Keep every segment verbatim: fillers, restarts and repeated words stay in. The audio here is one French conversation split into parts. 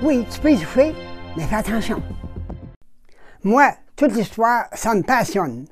Oui, tu peux y toucher, mais fais attention. Moi, toute l'histoire, ça me passionne.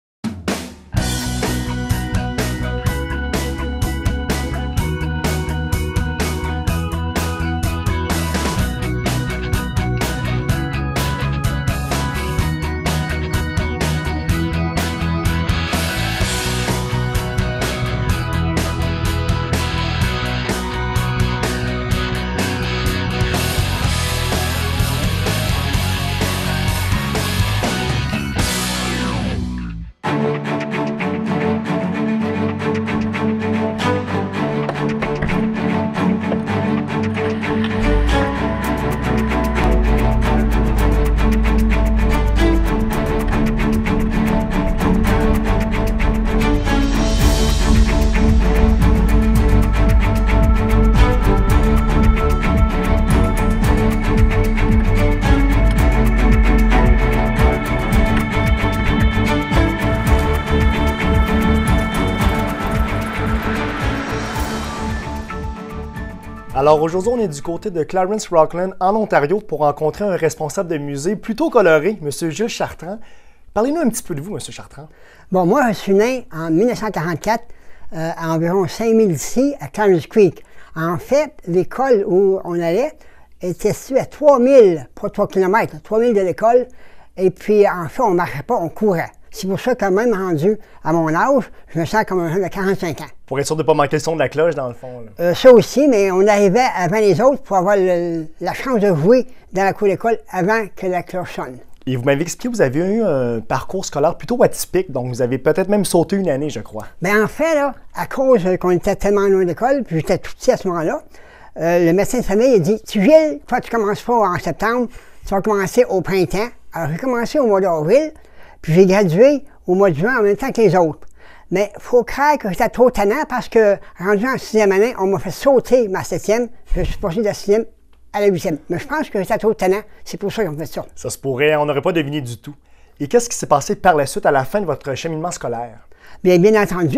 Alors aujourd'hui, on est du côté de Clarence Rockland, en Ontario, pour rencontrer un responsable de musée plutôt coloré, M. Jules Chartrand. Parlez-nous un petit peu de vous, M. Chartrand. Bon, moi, je suis né en mille neuf cent quarante-quatre, euh, à environ cinq mille d'ici, à Clarence Creek. En fait, l'école où on allait était située à trois mille, pas trois kilomètres, trois mille de l'école. Et puis, en fait, on ne marchait pas, on courait. C'est pour ça que même rendu à mon âge, je me sens comme un jeune de quarante-cinq ans. Pour être sûr de ne pas manquer le son de la cloche, dans le fond. Euh, ça aussi, mais on arrivait avant les autres pour avoir le, la chance de jouer dans la cour d'école avant que la cloche sonne. Et vous m'avez expliqué que vous avez eu un parcours scolaire plutôt atypique, donc vous avez peut-être même sauté une année, je crois. Bien, en fait, là, à cause qu'on était tellement loin de l'école, puis j'étais tout petit à ce moment-là, euh, le médecin de famille a dit « Tu Gilles, toi, tu ne commences pas en septembre, tu vas commencer au printemps. » Alors, j'ai commencé au mois d'avril, puis j'ai gradué au mois de juin en même temps que les autres. Mais il faut croire que j'étais trop tannant parce que, rendu en sixième année, on m'a fait sauter ma septième. Je suis passé de la sixième à la huitième. Mais je pense que j'étais trop tannant. C'est pour ça qu'on fait ça. Ça se pourrait, on n'aurait pas deviné du tout. Et qu'est-ce qui s'est passé par la suite à la fin de votre cheminement scolaire? Bien, bien entendu,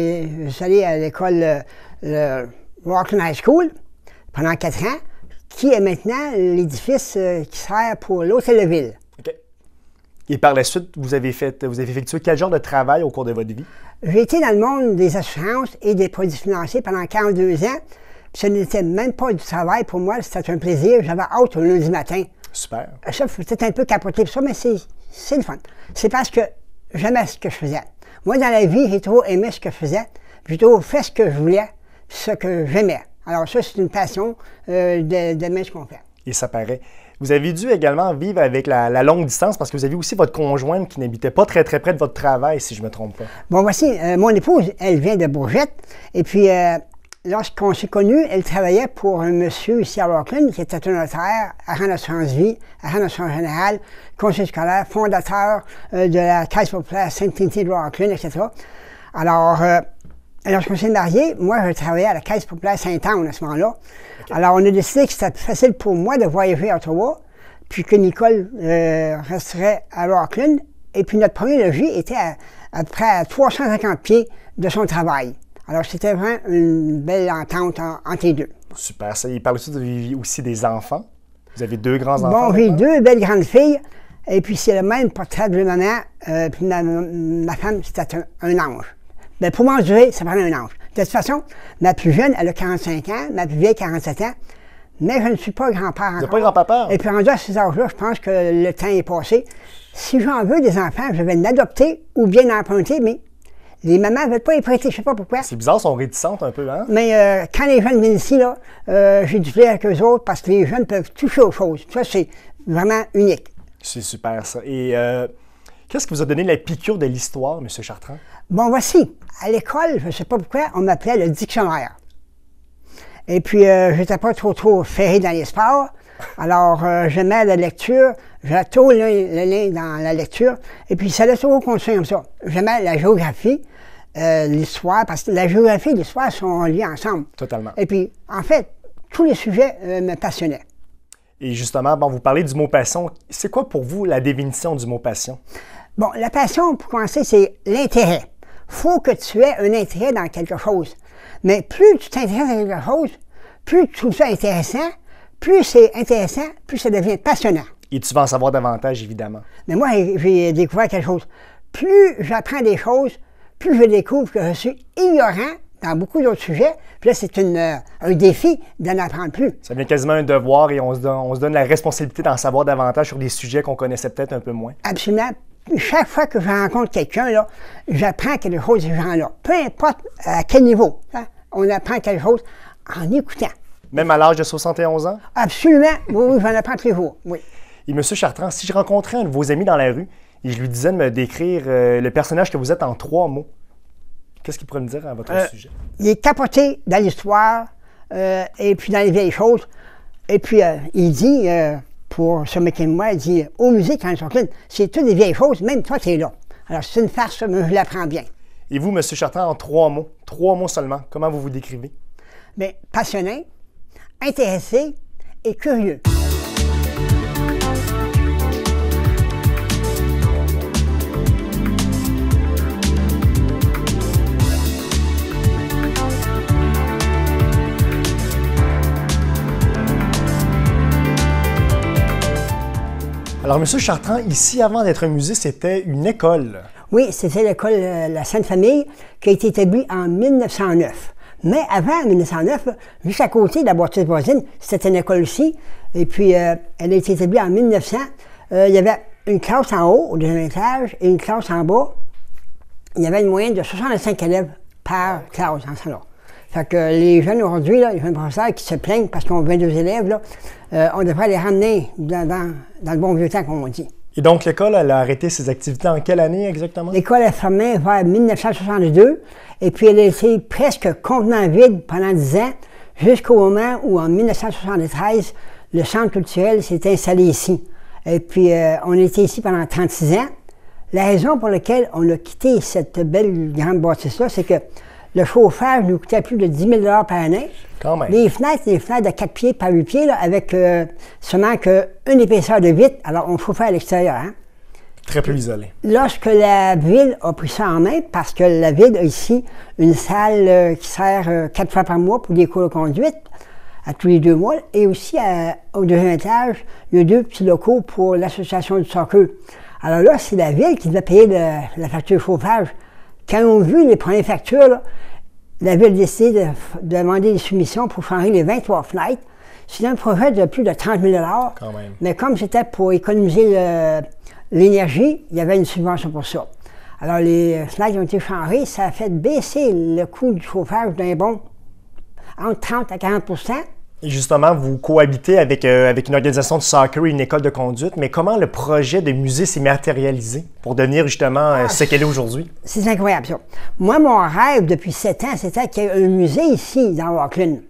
je suis allé à l'école euh, Rockland High School pendant quatre ans, qui est maintenant l'édifice euh, qui sert pour l'Hôtel de Ville. OK. Et par la suite, vous avez, fait, vous avez effectué quel genre de travail au cours de votre vie? J'ai été dans le monde des assurances et des produits financiers pendant quarante-deux ans. Ce n'était même pas du travail pour moi, c'était un plaisir. J'avais hâte au lundi matin. Super. Ça, peut-être un peu capoté pour ça, mais c'est le fun. C'est parce que j'aimais ce que je faisais. Moi, dans la vie, j'ai toujours aimé ce que je faisais. J'ai toujours fait ce que je voulais, ce que j'aimais. Alors ça, c'est une passion euh, d'aimer ce qu'on fait. Et ça paraît. Vous avez dû également vivre avec la, la longue distance parce que vous avez aussi votre conjointe qui n'habitait pas très très près de votre travail, si je ne me trompe pas. Bon, voici, euh, mon épouse, elle vient de Bourgette. Et puis, euh, lorsqu'on s'est connus, elle travaillait pour un monsieur ici à Rockland qui était un notaire, agent d'assurance vie, agent d'assurance générale, conseiller scolaire, fondateur euh, de la Caisse populaire Sainte-Trinité de Rockland, et cetera. Alors, euh, lorsqu'on s'est mariés, moi, je travaillais à la Caisse populaire Sainte-Anne à ce moment-là. Okay. Alors, on a décidé que c'était plus facile pour moi de voyager à Ottawa, puis que Nicole euh, resterait à Rockland. Et puis, notre premier logis était à, à peu près à trois cent cinquante pieds de son travail. Alors, c'était vraiment une belle entente en, entre les deux. Super. Ça, il parle aussi, de, aussi des enfants. Vous avez deux grands-enfants. Bon, j'ai deux belles grandes filles. Et puis, c'est le même portrait de ma maman. Euh, puis, ma, ma femme, c'était un, un ange. Bien, pour m'endurer, ça prenait un ange. De toute façon, ma plus jeune, elle a quarante-cinq ans, ma plus vieille, quarante-sept ans, mais je ne suis pas grand-père encore. Vous n'êtes pas grand-papa? Et puis, rendu à ces âges-là, je pense que le temps est passé. Si j'en veux des enfants, je vais l'adopter ou bien l'emprunter, mais les mamans ne veulent pas les prêter, je ne sais pas pourquoi. C'est bizarre, elles sont réticentes un peu, hein? Mais euh, quand les jeunes viennent ici, là, euh, j'ai du plaisir avec eux autres parce que les jeunes peuvent toucher aux choses. Ça, c'est vraiment unique. C'est super, ça. Et euh, qu'est-ce qui vous a donné la piqûre de l'histoire, M. Chartrand? Bon, voici. À l'école, je ne sais pas pourquoi, on m'appelait le dictionnaire. Et puis, euh, je n'étais pas trop, trop ferré dans les sports. Alors, euh, j'aimais la lecture. J'avais tout le, le lien dans la lecture. Et puis, ça laisse toujours continuer comme ça. J'aimais la géographie, euh, l'histoire, parce que la géographie et l'histoire sont liés ensemble. Totalement. Et puis, en fait, tous les sujets euh, me passionnaient. Et justement, bon, vous parlez du mot passion. C'est quoi pour vous la définition du mot passion? Bon, la passion, pour commencer, c'est l'intérêt. Il faut que tu aies un intérêt dans quelque chose. Mais plus tu t'intéresses à quelque chose, plus tu trouves ça intéressant, plus c'est intéressant, plus ça devient passionnant. Et tu vas en savoir davantage, évidemment. Mais moi, j'ai découvert quelque chose. Plus j'apprends des choses, plus je découvre que je suis ignorant dans beaucoup d'autres sujets. Puis là, c'est euh, un défi d'en apprendre plus. Ça devient quasiment un devoir et on se donne, on se donne la responsabilité d'en savoir davantage sur des sujets qu'on connaissait peut-être un peu moins. Absolument. Chaque fois que je rencontre quelqu'un, là, j'apprends quelque chose de ces gens-là. Peu importe à quel niveau, hein, on apprend quelque chose en écoutant. Même à l'âge de soixante et onze ans? Absolument. Oui, oui, j'en apprends tous les jours. Oui. Et M. Chartrand, si je rencontrais un de vos amis dans la rue et je lui disais de me décrire euh, le personnage que vous êtes en trois mots, qu'est-ce qu'il pourrait me dire à votre euh, sujet? Il est capoté dans l'histoire euh, et puis dans les vieilles choses. Et puis, euh, il dit... Euh, pour se moquer de moi, il dit « Au musée, quand ils sont c'est toutes des vieilles choses, même toi, tu es là. » Alors, c'est une farce, mais je l'apprends bien. Et vous, M. Chartrand, en trois mots, trois mots seulement, comment vous vous décrivez? Bien, passionné, intéressé et curieux. Alors, M. Chartrand, ici, avant d'être un musée, c'était une école. Oui, c'était l'école euh, La Sainte-Famille qui a été établie en mille neuf cent neuf. Mais avant mille neuf cent neuf, là, juste à côté de la bâtisse voisine, c'était une école aussi. Et puis, euh, elle a été établie en mille neuf cents. Euh, il y avait une classe en haut, au deuxième étage, et une classe en bas. Il y avait une moyenne de soixante-cinq élèves par classe en salon. Fait que les jeunes aujourd'hui, les jeunes professeurs qui se plaignent parce qu'on a vingt-deux élèves, là, euh, on devrait les ramener dans, dans, dans le bon vieux temps, comme on dit. Et donc, l'école, elle a arrêté ses activités en quelle année exactement? L'école a fermé vers mille neuf cent soixante-deux, et puis elle a été presque complètement vide pendant dix ans, jusqu'au moment où, en mille neuf cent soixante-treize, le centre culturel s'est installé ici. Et puis, euh, on était ici pendant trente-six ans. La raison pour laquelle on a quitté cette belle grande bâtisse-là, c'est que le chauffage nous coûtait plus de dix mille dollars par année. Quand même. Les fenêtres, les fenêtres de quatre pieds par huit pieds, là, avec euh, seulement qu'une épaisseur de vitre. Alors, on chauffait à l'extérieur. Hein? Très peu isolé. Lorsque la ville a pris ça en main, parce que la ville a ici une salle euh, qui sert euh, quatre fois par mois pour des cours de conduite, à tous les deux mois, et aussi à, au deuxième étage, il y a deux petits locaux pour l'association du soccer. Alors là, c'est la ville qui devait payer le, la facture de chauffage. Quand on a vu les premières factures, là, la ville a décidé de, de demander des soumissions pour changer les vingt-trois fenêtres. C'est un projet de plus de trente mille dollars. Quand même. Mais comme c'était pour économiser l'énergie, il y avait une subvention pour ça. Alors, les fenêtres ont été changées. Ça a fait baisser le coût du chauffage d'un bon entre trente à quarante pour cent. Et justement, vous cohabitez avec, euh, avec une organisation de soccer et une école de conduite, mais comment le projet de musée s'est matérialisé pour devenir justement euh, ce qu'elle est aujourd'hui? C'est incroyable, ça. Moi, mon rêve depuis sept ans, c'était qu'il y ait un musée ici, dans Rockland.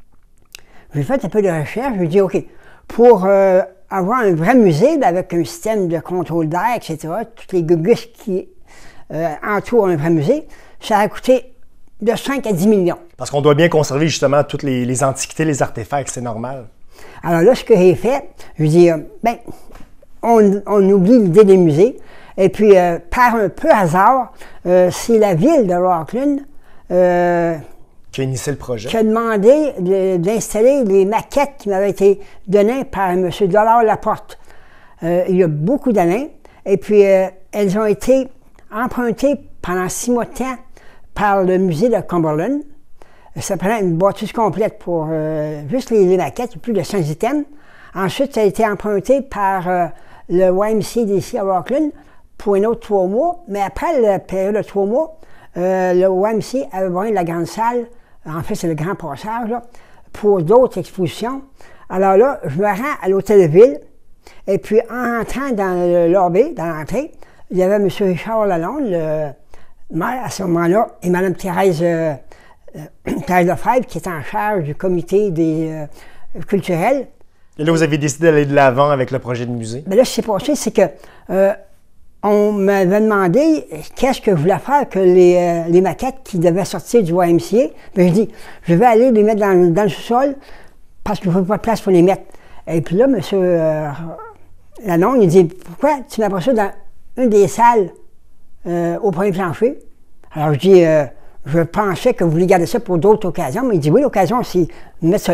J'ai fait un peu de recherche, je me dit, OK, pour euh, avoir un vrai musée avec un système de contrôle d'air, et cetera, toutes les gugus qui euh, entourent un vrai musée, ça a coûté de cinq à dix millions. Parce qu'on doit bien conserver justement toutes les, les antiquités, les artefacts, c'est normal. Alors là, ce que j'ai fait, je dis, euh, ben, on, on oublie l'idée des musées. Et puis, euh, par un peu hasard, euh, c'est la ville de Rockland euh, qui a initié le projet. Qui a demandé d'installer les maquettes qui m'avaient été données par M. Dollard Laporte euh, il y a beaucoup d'années. Et puis, euh, elles ont été empruntées pendant six mois de temps par le musée de Cumberland. Ça prenait une bâtisse complète pour euh, juste les, les maquettes, plus de cent items. Ensuite, ça a été emprunté par euh, le Y M C A d'ici à Rockland pour un autre trois mois. Mais après la période de trois mois, euh, le Y M C A avait besoin de la grande salle, en fait c'est le grand passage, là, pour d'autres expositions. Alors là, je me rends à l'hôtel de ville, et puis en entrant dans le lobby, dans l'entrée, il y avait M. Richard Lalonde, le maire à ce moment-là, et Mme Thérèse, euh, euh, Thérèse Lefebvre, qui est en charge du comité des euh, culturels. Et là, vous avez décidé d'aller de l'avant avec le projet de musée? Bien là, ce qui s'est passé, c'est que euh, on m'avait demandé qu'est-ce que je voulais faire que les, euh, les maquettes qui devaient sortir du Y M C A. Bien, je dis, je vais aller les mettre dans, dans le sous-sol parce qu'il ne faut pas de place pour les mettre. Et puis là, M. Euh, Lalonde, il dit, pourquoi tu mets pas ça dans une des salles euh, au premier plancher? Alors je dis, euh, je pensais que vous voulez garder ça pour d'autres occasions, mais il dit, oui, l'occasion, c'est de mettre ça là.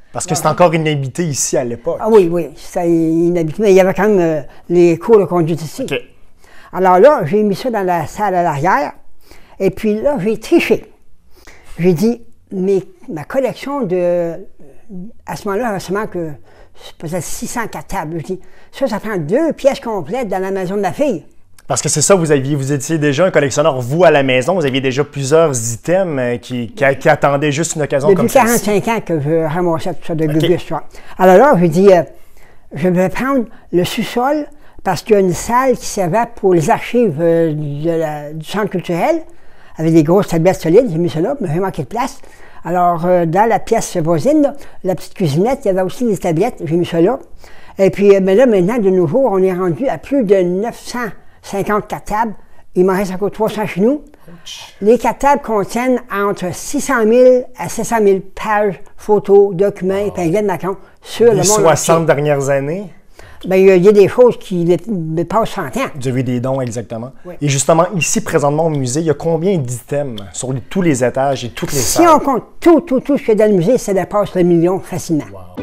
Parce que c'est encore inhabité ici à l'époque. Ah oui, oui, c'était inhabité, mais il y avait quand même euh, les cours de conduite ici. OK. Alors là, j'ai mis ça dans la salle à l'arrière, et puis là, j'ai triché. J'ai dit, mais ma collection de... À ce moment-là, seulement que peut-être six cent quatre tables. Je dis, ça, ça prend deux pièces complètes dans la maison de ma fille. Parce que c'est ça, vous aviez, vous étiez déjà un collectionneur, vous, à la maison, vous aviez déjà plusieurs items qui, qui, qui attendaient juste une occasion Depuis comme ça. Depuis quarante-cinq ans que je ramassais tout ça de okay. Gugus. Alors là, je dis, euh, je vais prendre le sous-sol parce qu'il y a une salle qui servait pour les archives euh, de la, du centre culturel, avec des grosses tablettes solides. J'ai mis ça là, mais j'ai manqué de place. Alors, euh, dans la pièce voisine, là, la petite cuisinette, il y avait aussi des tablettes. J'ai mis ça là. Et puis, euh, mais là, maintenant, de nos jours, on est rendu à plus de neuf cent cinquante-quatre tables. Il m'en reste encore trois cents chez nous. Les quatre tables contiennent entre six cent mille à sept cent mille pages, photos, documents, wow. épinglés de Macron sur les le monde soixante entier. Dernières années? Bien, il y, a, il y a des choses qui dépassent cent ans. Vous avez des dons, exactement. Oui. Et justement, ici, présentement, au musée, il y a combien d'items sur les, tous les étages et toutes les si salles? Si on compte tout, tout, tout ce qu'il y a dans le musée, ça dépasse le million facilement. Wow.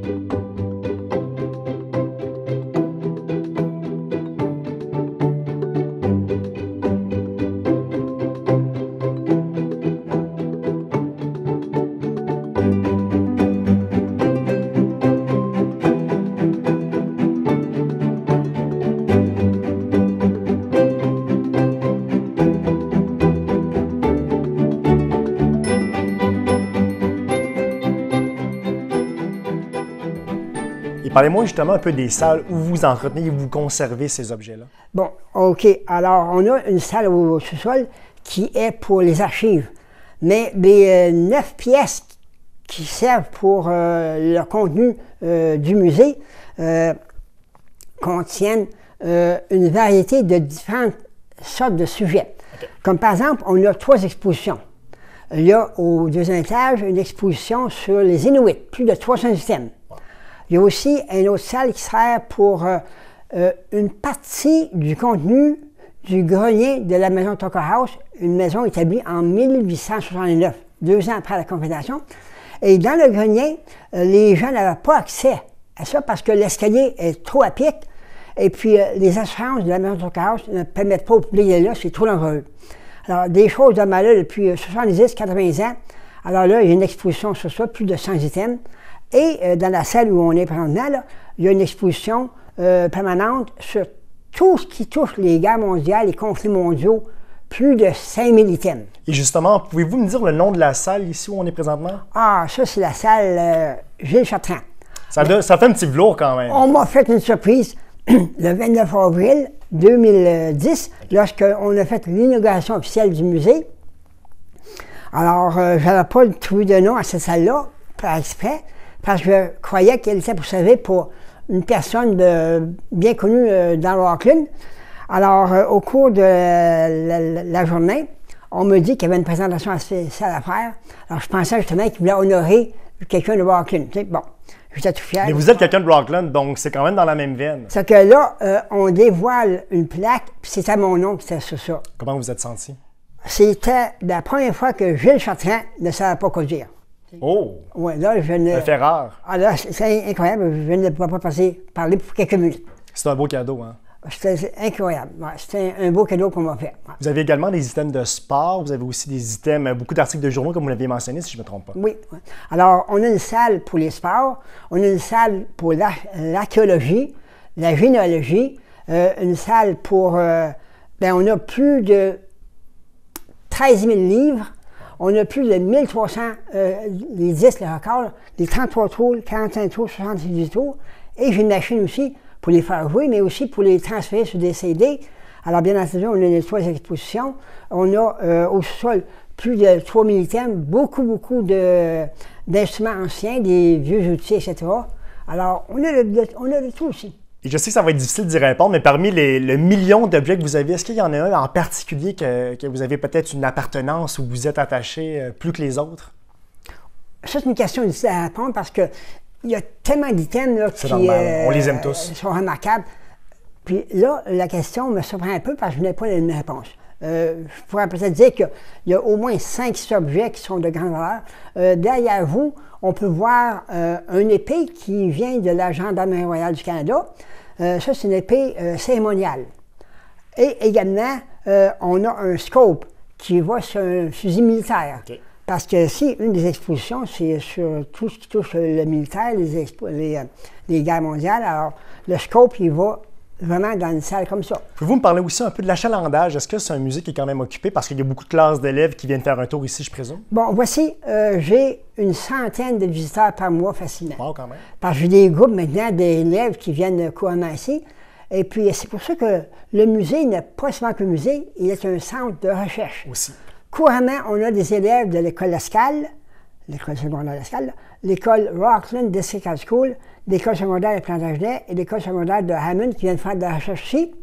Parlez-moi justement un peu des salles où vous entretenez et vous conservez ces objets-là. Bon, OK. Alors, on a une salle au sous-sol qui est pour les archives. Mais les euh, neuf pièces qui servent pour euh, le contenu euh, du musée euh, contiennent euh, une variété de différentes sortes de sujets. Okay. Comme par exemple, on a trois expositions. Il y a au deuxième étage une exposition sur les Inuits, plus de trois cents items. Il y a aussi une autre salle qui sert pour euh, euh, une partie du contenu du grenier de la maison Tucker House, une maison établie en mille huit cent soixante-neuf, deux ans après la Confédération. Et dans le grenier, euh, les gens n'avaient pas accès à ça parce que l'escalier est trop à pic et puis euh, les assurances de la maison Tucker House ne permettent pas au public d'aller là, c'est trop dangereux. Alors, des choses de mal là depuis soixante-dix, quatre-vingts ans. Alors là, il y a une exposition sur ça, plus de cent items. Et euh, dans la salle où on est présentement, là, il y a une exposition euh, permanente sur tout ce qui touche les guerres mondiales, les conflits mondiaux, plus de cinq mille items. Et justement, pouvez-vous me dire le nom de la salle ici où on est présentement? Ah, ça, c'est la salle euh, Gilles Chartrand. Ça, de, ça fait un petit velours quand même. On m'a fait une surprise le vingt-neuf avril deux mille dix, okay. Lorsqu'on a fait l'inauguration officielle du musée. Alors, euh, je n'avais pas trouvé de nom à cette salle-là, par exprès, parce que je croyais qu'elle était pour servir pour une personne de, bien connue euh, dans le Rockland. Alors, euh, au cours de la, la, la journée, on me dit qu'il y avait une présentation assez sale à faire. Alors, je pensais justement qu'il voulait honorer quelqu'un de Rockland. Tu sais, bon, j'étais tout fier. Mais vous êtes quelqu'un de Rockland, donc c'est quand même dans la même veine. C'est que là, euh, on dévoile une plaque, puis c'était mon nom qui était sur ça. Comment vous êtes senti? C'était la première fois que Gilles Chartrand ne savait pas quoi dire. Oh! Ouais, là, je ne... Un fait rare. Ah là, c'est incroyable. Je ne pouvais pas passer, parler pour quelques minutes. C'est un beau cadeau, hein? C'était incroyable. Ouais, c'était un beau cadeau qu'on m'a fait. Ouais. Vous avez également des items de sport. Vous avez aussi des items, beaucoup d'articles de journaux, comme vous l'aviez mentionné, si je ne me trompe pas. Oui. Ouais. Alors, on a une salle pour les sports. On a une salle pour l'archéologie, la généalogie. Euh, une salle pour... Euh, bien, on a plus de treize mille livres. On a plus de mille trois cents, euh, les dix, les records, les trente-trois tours, quarante-cinq tours, soixante-dix tours. Et j'ai une machine aussi pour les faire jouer, mais aussi pour les transférer sur des C D. Alors, bien entendu, on a les trois expositions. On a euh, au sol plus de trois mille items, beaucoup, beaucoup de, d'instruments anciens, des vieux outils, et cetera. Alors, on a de, on a de tout aussi. Et je sais que ça va être difficile d'y répondre, mais parmi les, le million d'objets que vous avez, est-ce qu'il y en a un en particulier que, que vous avez peut-être une appartenance où vous êtes attaché euh, plus que les autres? Ça, c'est une question difficile à répondre parce que il y a tellement d'items là, qui euh, on les aime tous. sont remarquables. Puis là, la question me surprend un peu parce que je n'ai pas la même réponse. Euh, je pourrais peut-être dire qu'il y a au moins cinq objets qui sont de grande valeur. Euh, derrière vous, on peut voir euh, une épée qui vient de la Gendarmerie royale du Canada. Euh, ça, c'est une épée euh, cérémoniale. Et également, euh, on a un scope qui va sur un fusil militaire. Okay. Parce que si une des expositions, c'est sur tout ce qui touche le militaire, les, les, les guerres mondiales, alors le scope, il va vraiment dans une salle comme ça. Pouvez-vous me parler aussi un peu de l'achalandage? Est-ce que c'est un musée qui est quand même occupé? Parce qu'il y a beaucoup de classes d'élèves qui viennent faire un tour ici, je présume. Bon, voici, euh, j'ai une centaine de visiteurs par mois facilement. Wow, quand même. Parce que j'ai des groupes maintenant d'élèves qui viennent couramment ici. Et puis, c'est pour ça que le musée n'est pas seulement qu'un musée, il est un centre de recherche. Aussi. Couramment, on a des élèves de l'école Lascales, l'école secondaire Lascales, l'école Rockland District High School, l'école secondaire de Plantagenet et l'école secondaire de Hammond qui viennent faire de la recherche ici.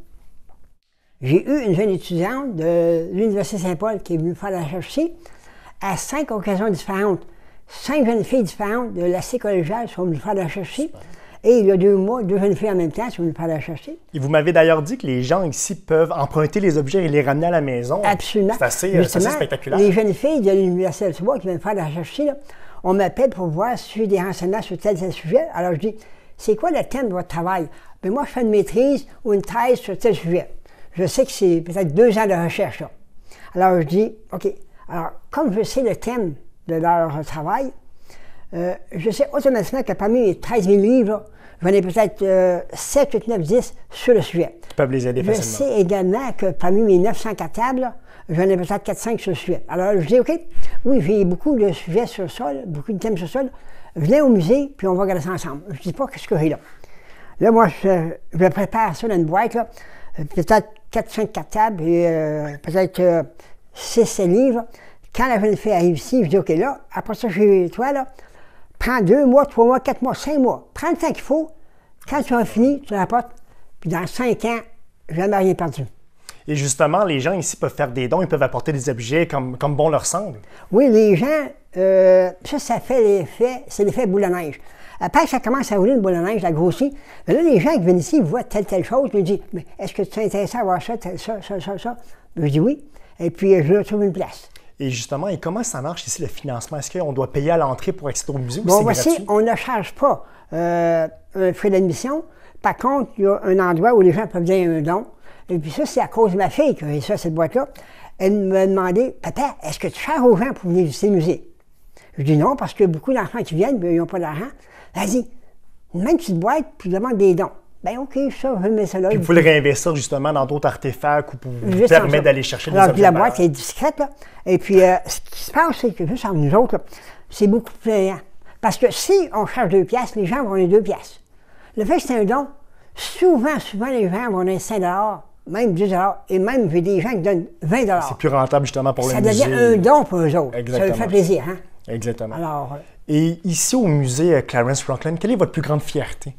J'ai eu une jeune étudiante de l'Université Saint-Paul qui est venue faire de la recherche ici, à cinq occasions différentes. Cinq jeunes filles différentes de la collégiale sont venues faire de la recherche ici. Et il y a deux mois, deux jeunes filles en même temps sont venues faire de la recherche ici. Et vous m'avez d'ailleurs dit que les gens ici peuvent emprunter les objets et les ramener à la maison. Absolument. C'est assez, euh, assez spectaculaire. Les jeunes filles de l'Université d'Ottawa qui viennent faire de la recherche ici, là, on m'appelle pour voir si j'ai des renseignements sur tel tel sujet. Alors je dis, c'est quoi le thème de votre travail? Bien, moi, je fais une maîtrise ou une thèse sur tel sujet. Je sais que c'est peut-être deux ans de recherche, là. Alors je dis, OK, alors comme je sais le thème de leur travail, euh, je sais automatiquement que parmi les treize mille livres, là, j'en ai peut-être euh, sept, huit, neuf, dix sur le sujet. Qui peuvent les aider je facilement. Je sais également que parmi mes neuf cent quatre tables, là, j'en ai peut-être quatre cinq sur le sujet. Alors, je dis, OK, oui, j'ai beaucoup de sujets sur ça, là, beaucoup de thèmes sur ça. Là. Venez au musée, puis on va regarder ça ensemble. Je ne dis pas ce que j'ai là. Là, moi, je, je prépare ça dans une boîte, là, peut-être quatre cinq cartables et euh, peut-être euh, six sept livres. Quand la jeune fille arrive ici, je dis, OK, là, après ça, chez toi, là, prends deux mois, trois mois, quatre mois, cinq mois. Prends le temps qu'il faut. Quand tu as fini, tu l'apportes. Puis dans cinq ans, jamais rien perdu. Et justement, les gens ici peuvent faire des dons, ils peuvent apporter des objets comme, comme bon leur semble. Oui, les gens, euh, ça, ça fait l'effet, c'est l'effet boule de neige. Après que ça commence à rouler une boule de neige, la grossit, mais là, les gens qui viennent ici, ils voient telle, telle chose, ils me disent, mais est-ce que tu es intéressé à voir ça, tel, ça, ça, ça, ça? Je dis oui. Et puis, je leur trouve une place. Et justement, et comment ça marche ici, le financement? Est-ce qu'on doit payer à l'entrée pour accéder au musée ou bon, c'est voici, gratuit? On ne charge pas euh, un frais d'admission. Par contre, il y a un endroit où les gens peuvent donner un don. Et puis ça, c'est à cause de ma fille que j'ai ça, cette boîte-là. Elle me demandait, « Papa, est-ce que tu charges aux gens pour venir visiter le musée? » Je dis non, parce que beaucoup d'enfants qui viennent, bien, ils n'ont pas d'argent. Elle dit, même une petite boîte, puis demande des dons. Bien, OK, ça, je mets ça là. Puis vous pouvez le réinvestir justement dans d'autres artefacts ou pour vous permettre d'aller chercher des Alors, objets. Puis la boîte est discrète, là. Et puis, euh, ce qui se passe, c'est que juste entre nous autres, c'est beaucoup plus payant. Parce que si on charge deux piastres, les gens vont donner deux piastres. Le fait que c'est un don, souvent, souvent, les gens vont donner cinq dollars, même dix dollars, et même, j'ai des gens qui donnent vingt dollars. C'est plus rentable justement pour ça le musée. Ça devient un don pour eux autres. Exactement. Ça leur fait plaisir, hein? Exactement. Alors, euh, et ici au musée Clarence Rockland, quelle est votre plus grande fierté?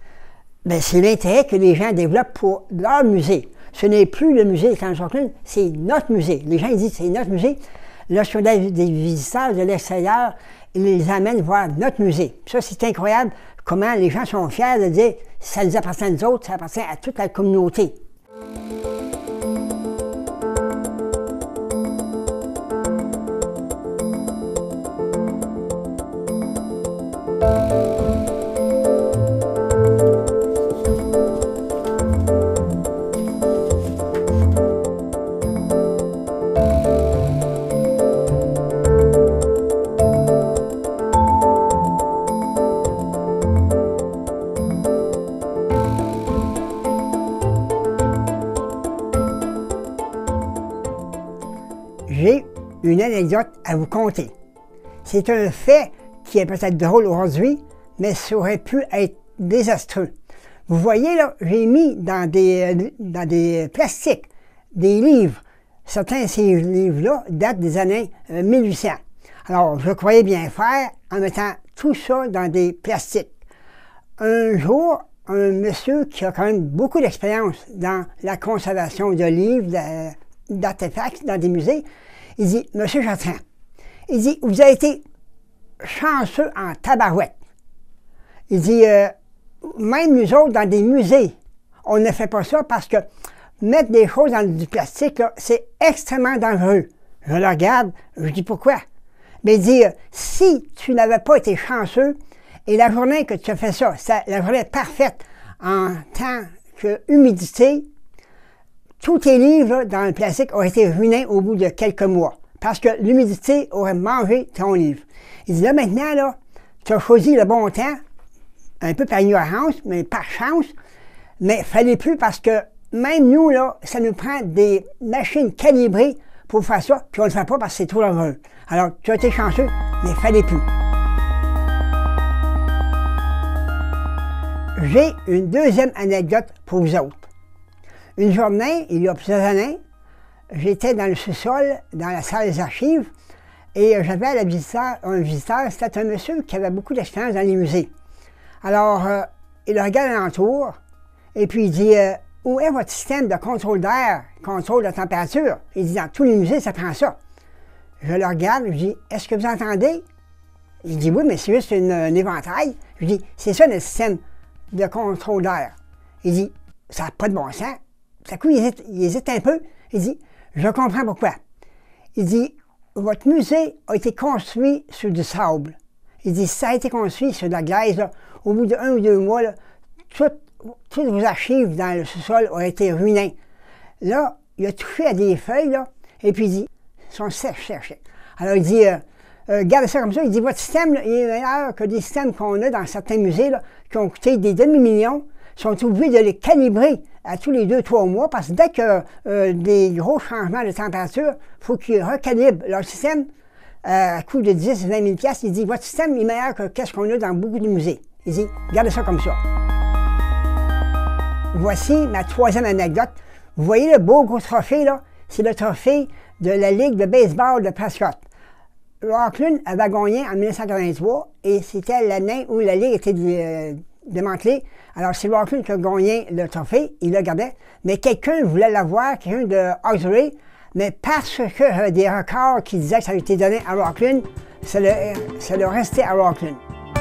Bien, c'est l'intérêt que les gens développent pour leur musée. Ce n'est plus le musée de Clarence Rockland, c'est notre musée. Les gens ils disent c'est notre musée. Lorsqu'on a des visiteurs de l'extérieur, ils les amènent voir notre musée. Ça, c'est incroyable comment les gens sont fiers de dire ça nous appartient à nous autres, ça appartient à toute la communauté. J'ai une anecdote à vous conter. C'est un fait qui est peut-être drôle aujourd'hui, mais ça aurait pu être désastreux. Vous voyez là, j'ai mis dans des, dans des plastiques des livres. Certains de ces livres-là datent des années euh, mille huit cents. Alors, je croyais bien faire en mettant tout ça dans des plastiques. Un jour, un monsieur qui a quand même beaucoup d'expérience dans la conservation de livres, d'artefacts dans des musées, il dit, « Monsieur Chartrand, il dit, vous avez été chanceux en tabarouette. » Il dit, euh, « Même nous autres, dans des musées, on ne fait pas ça parce que mettre des choses dans du plastique, c'est extrêmement dangereux. Je le regarde, je dis pourquoi? Mais il dit, si tu n'avais pas été chanceux, et la journée que tu as fait ça, c'est la journée parfaite en tant que humidité, tous tes livres là, dans le plastique auraient été ruinés au bout de quelques mois. Parce que l'humidité aurait mangé ton livre. Il dit là maintenant, là, tu as choisi le bon temps, un peu par ignorance, mais par chance, mais il ne fallait plus parce que même nous, là, ça nous prend des machines calibrées pour faire ça, puis on ne le fait pas parce que c'est trop dangereux. Alors, tu as été chanceux, mais il ne fallait plus. J'ai une deuxième anecdote pour vous autres. Une journée, il y a plusieurs années, j'étais dans le sous-sol, dans la salle des archives, et j'avais à la visiteur, un visiteur, c'était un monsieur qui avait beaucoup d'expérience dans les musées. Alors, euh, il regarde alentour, et puis il dit euh, « Où est votre système de contrôle d'air, contrôle de température? » Il dit « Dans tous les musées, ça prend ça. » Je le regarde, je dis « Est-ce que vous entendez? » Il dit « Oui, mais c'est juste une, un éventail. » Je dis « C'est ça le système de contrôle d'air. » Il dit « Ça n'a pas de bon sens. » Tout à coup, il hésite, il hésite un peu. Il dit « Je comprends pourquoi. » Il dit « Votre musée a été construit sur du sable. » Il dit « Ça a été construit sur de la glaise. Là, au bout de un ou deux mois, là, toutes, toutes vos archives dans le sous-sol ont été ruinées. » Là, il a touché à des feuilles, là, et puis il dit « Ils sont sèches, sèches. » Alors il dit euh, euh, « Gardez ça comme ça. » Il dit « Votre système là, il est meilleur que des systèmes qu'on a dans certains musées là, qui ont coûté des demi-millions. Ils sont obligés de les calibrer à tous les deux, trois mois, parce que dès qu'il y a euh, des gros changements de température, il faut qu'ils recalibrent leur système euh, à coût de dix à vingt mille piastres. Il dit, votre système est meilleur que qu'est-ce qu'on a dans beaucoup de musées. Il dit, gardez ça comme ça. Voici ma troisième anecdote. Vous voyez le beau gros trophée, là? C'est le trophée de la Ligue de baseball de Prescott. Rockland avait gagné en mille neuf cent quatre-vingt-trois, et c'était l'année où la Ligue était euh, démantelé. Alors, c'est Rockland qui a gagné le trophée, il le gardait, mais quelqu'un voulait l'avoir, quelqu'un de Hawkesbury, mais parce que j'avais des records qui disaient que ça avait été donné à Rockland, ça le restait à Rockland.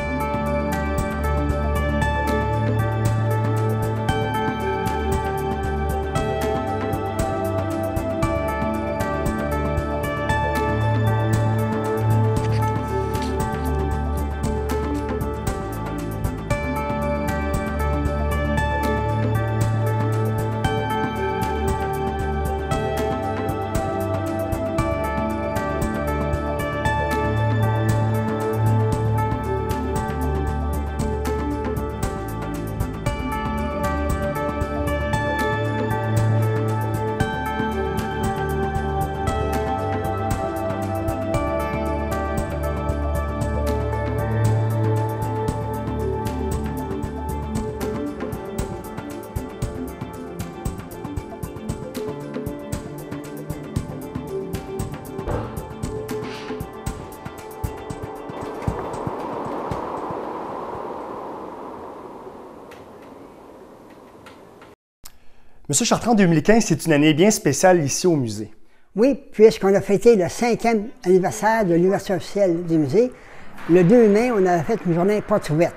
Monsieur Chartrand, deux mille quinze, c'est une année bien spéciale ici au musée. Oui, puisqu'on a fêté le cinquième anniversaire de l'ouverture officielle du musée. Le deux mai, on a fait une journée porte ouverte.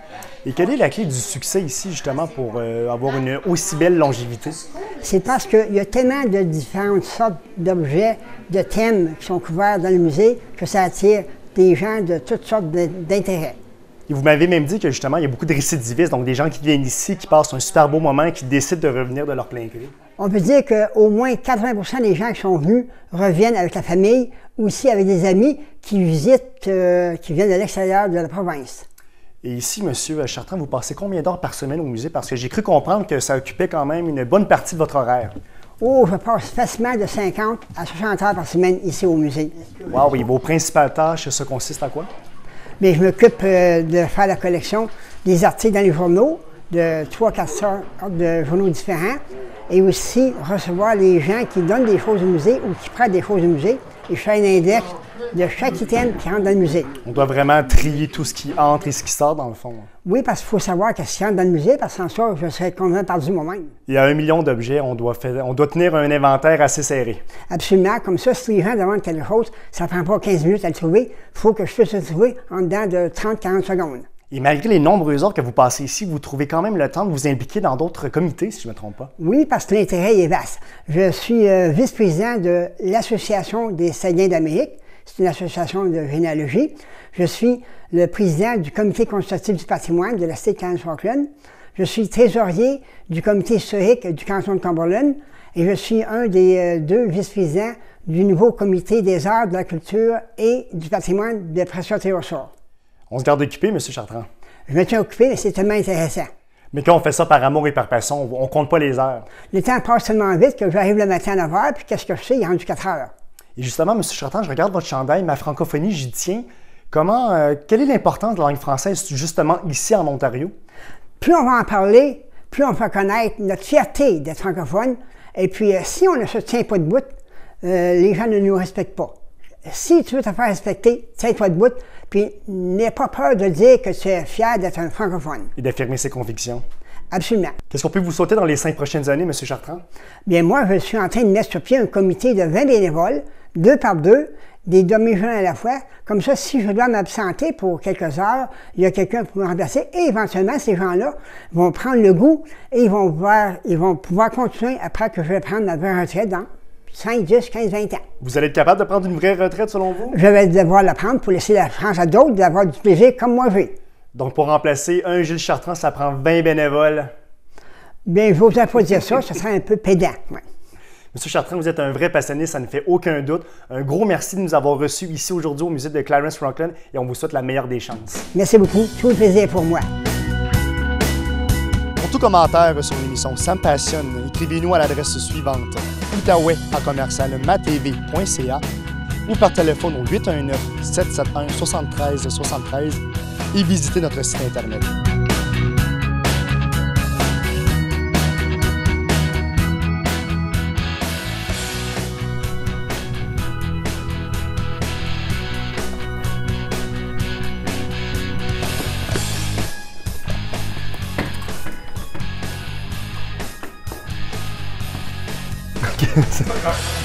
Et quelle est la clé du succès ici, justement, pour euh, avoir une aussi belle longévité? C'est parce qu'il y a tellement de différentes sortes d'objets, de thèmes qui sont couverts dans le musée que ça attire des gens de toutes sortes d'intérêts. Et vous m'avez même dit que justement, il y a beaucoup de récidivistes, donc des gens qui viennent ici, qui passent un super beau moment, qui décident de revenir de leur plein gré. On peut dire qu'au moins quatre-vingts pour cent des gens qui sont venus reviennent avec la famille, ou aussi avec des amis qui visitent, euh, qui viennent de l'extérieur de la province. Et ici, Monsieur Chartrand, vous passez combien d'heures par semaine au musée? Parce que j'ai cru comprendre que ça occupait quand même une bonne partie de votre horaire. Oh, je passe facilement de cinquante à soixante heures par semaine ici au musée. Wow, et vos principales tâches, ça consiste à quoi? Bien, je m'occupe euh, de faire la collection des articles dans les journaux, de trois à quatre sortes de journaux différents, et aussi recevoir les gens qui donnent des choses au musée ou qui prêtent des choses au musée. Et je fais un index de chaque item qui rentre dans le musée. On doit vraiment trier tout ce qui entre et ce qui sort, dans le fond. Oui, parce qu'il faut savoir qu'est-ce qui rentre dans le musée, parce que sans ça, je serais complètement perdu moi-même. Il y a un million d'objets, on doit faire, on doit tenir un inventaire assez serré. Absolument. Comme ça, si les gens demandent quelque chose, ça ne prend pas quinze minutes à le trouver. Il faut que je puisse le trouver en dedans de trente à quarante secondes. Et malgré les nombreuses heures que vous passez ici, vous trouvez quand même le temps de vous impliquer dans d'autres comités, si je ne me trompe pas. Oui, parce que l'intérêt est vaste. Je suis euh, vice-président de l'Association des Saguenay d'Amérique. C'est une association de généalogie. Je suis le président du comité consultatif du patrimoine de la cité de Clarence-Rockland. Je suis trésorier du comité historique du canton de Cumberland et je suis un des euh, deux vice-présidents du nouveau comité des arts, de la culture et du patrimoine de Prescott-et-Ressort. On se garde occupé, M. Chartrand. Je me tiens occupé, mais c'est tellement intéressant. Mais quand on fait ça par amour et par passion, on compte pas les heures. Le temps passe tellement vite que j'arrive le matin à neuf heures, puis qu'est-ce que je sais, il est rendu quatre heures. Et justement, M. Chartrand, je regarde votre chandail, ma francophonie, j'y tiens. Comment, euh, quelle est l'importance de la langue française justement ici en Ontario? Plus on va en parler, plus on va connaître notre fierté d'être francophone. Et puis, euh, si on ne se tient pas debout, euh, les gens ne nous respectent pas. Si tu veux te faire respecter, tiens-toi debout, puis n'aie pas peur de dire que tu es fier d'être un francophone. Et d'affirmer ses convictions. Absolument. Qu'est-ce qu'on peut vous souhaiter dans les cinq prochaines années, M. Chartrand? Bien, moi, je suis en train de mettre sur pied un comité de vingt bénévoles, deux par deux, des demi-jeunes à la fois. Comme ça, si je dois m'absenter pour quelques heures, il y a quelqu'un pour me remplacer. Et éventuellement, ces gens-là vont prendre le goût et ils vont pouvoir, ils vont pouvoir continuer après que je vais prendre ma vraie retraite dans cinq, dix, quinze, vingt ans. Vous allez être capable de prendre une vraie retraite, selon vous? Je vais devoir la prendre pour laisser la chance à d'autres d'avoir du plaisir comme moi j'ai. Donc, pour remplacer un Gilles Chartrand, ça prend vingt bénévoles. Bien, je n'oserais pas dire ça, ça serait un peu pédant. Ouais. Monsieur Chartrand, vous êtes un vrai passionné, ça ne fait aucun doute. Un gros merci de nous avoir reçus ici aujourd'hui au musée de Clarence-Rockland et on vous souhaite la meilleure des chances. Merci beaucoup, tout le plaisir pour moi. Pour tout commentaire sur l'émission Ça me passionne, écrivez-nous à l'adresse suivante outaouais à commercial matv point c a ou par téléphone au huit un neuf, sept sept un, sept trois un trois et visitez notre site Internet. Okay.